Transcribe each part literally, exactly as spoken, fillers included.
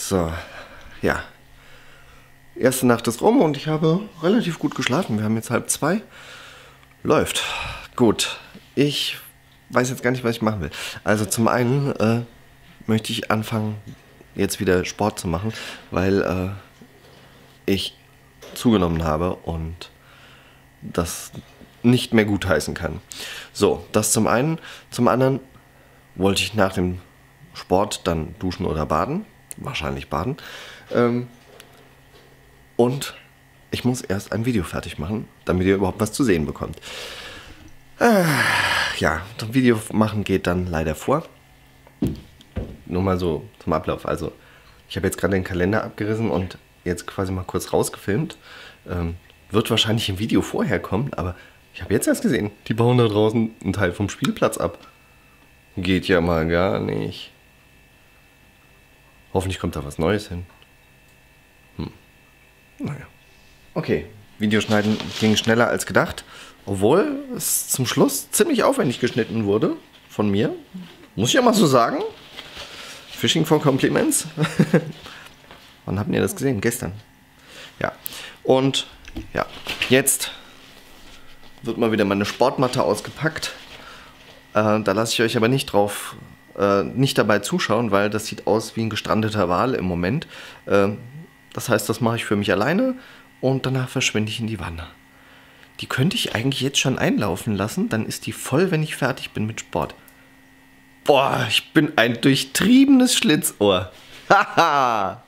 So, ja. Erste Nacht ist rum und ich habe relativ gut geschlafen. Wir haben jetzt halb zwei. Läuft. Gut. Ich weiß jetzt gar nicht, was ich machen will. Also zum einen äh, möchte ich anfangen, jetzt wieder Sport zu machen, weil äh, ich zugenommen habe und das nicht mehr gutheißen kann. So, das zum einen. Zum anderen wollte ich nach dem Sport dann duschen oder baden. Wahrscheinlich baden. Ähm, und ich muss erst ein Video fertig machen, damit ihr überhaupt was zu sehen bekommt. Äh, ja, das Video machen geht dann leider vor. Nur mal so zum Ablauf. Also, ich habe jetzt gerade den Kalender abgerissen und jetzt quasi mal kurz rausgefilmt. Ähm, wird wahrscheinlich im Video vorher kommen, aber ich habe jetzt erst gesehen, die bauen da draußen einen Teil vom Spielplatz ab. Geht ja mal gar nicht. Hoffentlich kommt da was Neues hin. Hm. Naja. Okay, Videoschneiden ging schneller als gedacht. Obwohl es zum Schluss ziemlich aufwendig geschnitten wurde. Von mir. Muss ich ja mal so sagen. Fishing for Compliments. Wann habt ihr das gesehen? Gestern. Ja. Und ja, jetzt wird mal wieder meine Sportmatte ausgepackt. Äh, da lasse ich euch aber nicht drauf, äh, nicht dabei zuschauen, weil das sieht aus wie ein gestrandeter Wal im Moment. Äh, das heißt, das mache ich für mich alleine und danach verschwinde ich in die Wanne. Die könnte ich eigentlich jetzt schon einlaufen lassen, dann ist die voll, wenn ich fertig bin mit Sport. Boah, ich bin ein durchtriebenes Schlitzohr. Haha!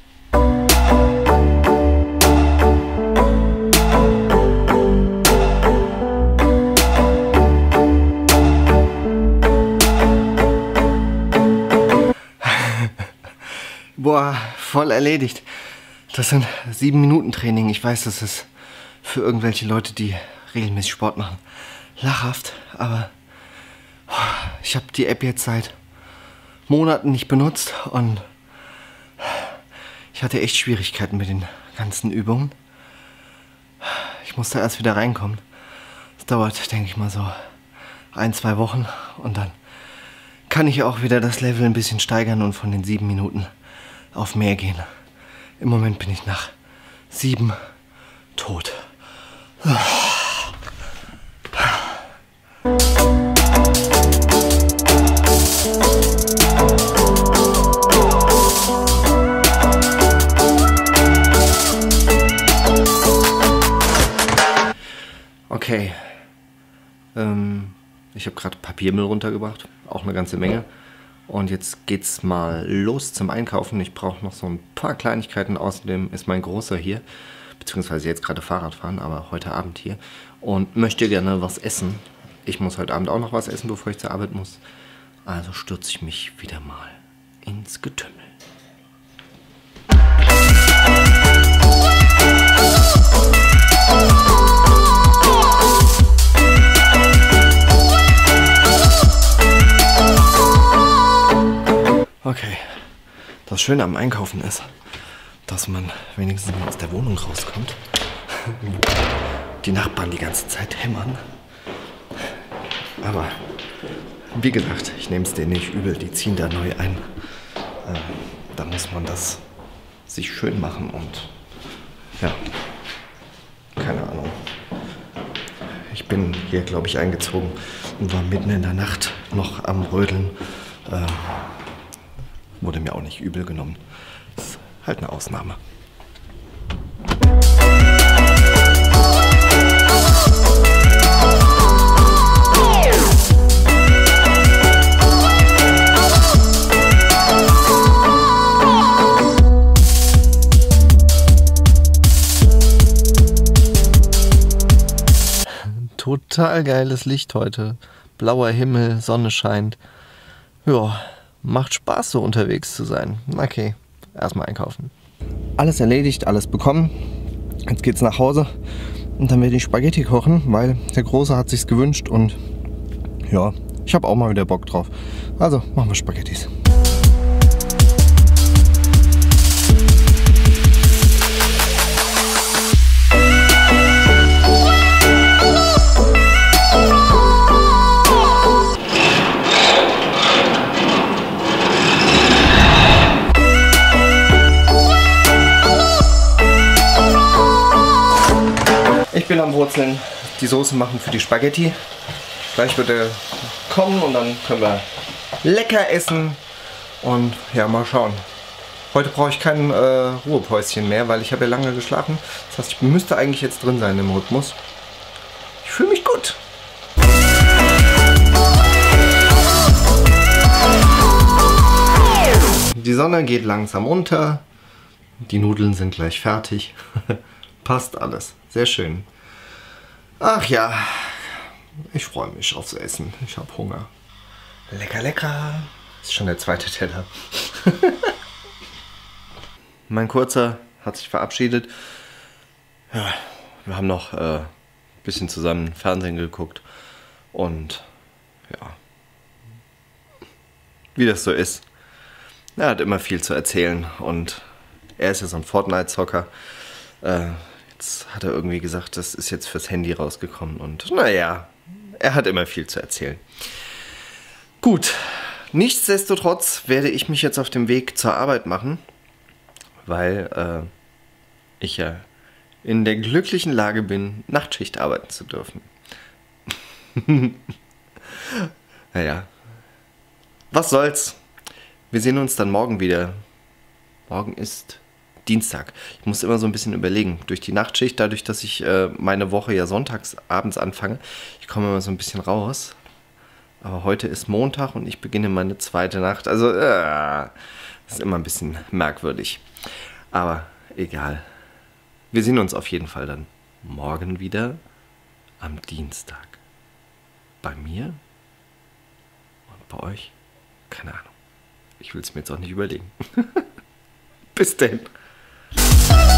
Boah, voll erledigt. Das sind sieben Minuten Training. Ich weiß, das ist für irgendwelche Leute, die regelmäßig Sport machen, lachhaft. Aber ich habe die App jetzt seit Monaten nicht benutzt und ich hatte echt Schwierigkeiten mit den ganzen Übungen. Ich musste erst wieder reinkommen. Das dauert, denke ich mal, so ein, zwei Wochen und dann kann ich auch wieder das Level ein bisschen steigern und von den sieben Minuten auf mehr gehen. Im Moment bin ich nach sieben tot. Okay. Ähm, ich habe gerade Papiermüll runtergebracht. Auch eine ganze Menge. Und jetzt geht's mal los zum Einkaufen. Ich brauche noch so ein paar Kleinigkeiten. Außerdem ist mein Großer hier, beziehungsweise jetzt gerade Fahrrad fahren, aber heute Abend hier. Und möchte gerne was essen. Ich muss heute Abend auch noch was essen, bevor ich zur Arbeit muss. Also stürze ich mich wieder mal ins Getümmel. Okay, das Schöne am Einkaufen ist, dass man wenigstens mal aus der Wohnung rauskommt. Die Nachbarn die ganze Zeit hämmern. Aber wie gesagt, ich nehme es denen nicht übel, die ziehen da neu ein. Äh, da muss man das sich schön machen und ja, keine Ahnung. Ich bin hier, glaube ich, eingezogen und war mitten in der Nacht noch am Rödeln. Äh, Wurde mir auch nicht übel genommen. Das ist halt eine Ausnahme. Total geiles Licht heute. Blauer Himmel, Sonne scheint. Ja. Macht Spaß, so unterwegs zu sein. Okay, erstmal einkaufen. Alles erledigt, alles bekommen. Jetzt geht's nach Hause und dann werde ich Spaghetti kochen, weil der Große hat sich's gewünscht und ja, ich habe auch mal wieder Bock drauf. Also machen wir Spaghettis. zusammenwurzeln, die Soße machen für die Spaghetti. Gleich wird er kommen und dann können wir lecker essen und ja, mal schauen. Heute brauche ich kein äh, Ruhepäuschen mehr, weil ich habe ja lange geschlafen. Das heißt, ich müsste eigentlich jetzt drin sein im Rhythmus. Ich fühle mich gut. Die Sonne geht langsam unter. Die Nudeln sind gleich fertig. Passt alles. Sehr schön. Ach ja, ich freue mich aufs Essen. Ich habe Hunger. Lecker, lecker. Ist schon der zweite Teller. Mein Kurzer hat sich verabschiedet. Ja, wir haben noch äh, ein bisschen zusammen Fernsehen geguckt. Und ja, wie das so ist. Er hat immer viel zu erzählen und er ist ja so ein Fortnite-Zocker. Äh, jetzt hat er irgendwie gesagt, das ist jetzt fürs Handy rausgekommen und naja, er hat immer viel zu erzählen. Gut, nichtsdestotrotz werde ich mich jetzt auf dem Weg zur Arbeit machen, weil äh, ich ja in der glücklichen Lage bin, Nachtschicht arbeiten zu dürfen. Naja, was soll's. Wir sehen uns dann morgen wieder. Morgen ist Dienstag. Ich muss immer so ein bisschen überlegen. Durch die Nachtschicht, dadurch, dass ich äh, meine Woche ja sonntags abends anfange, ich komme immer so ein bisschen raus. Aber heute ist Montag und ich beginne meine zweite Nacht. Also, äh, das ist immer ein bisschen merkwürdig. Aber egal. Wir sehen uns auf jeden Fall dann morgen wieder am Dienstag. Bei mir und bei euch? Keine Ahnung. Ich will es mir jetzt auch nicht überlegen. Bis denn.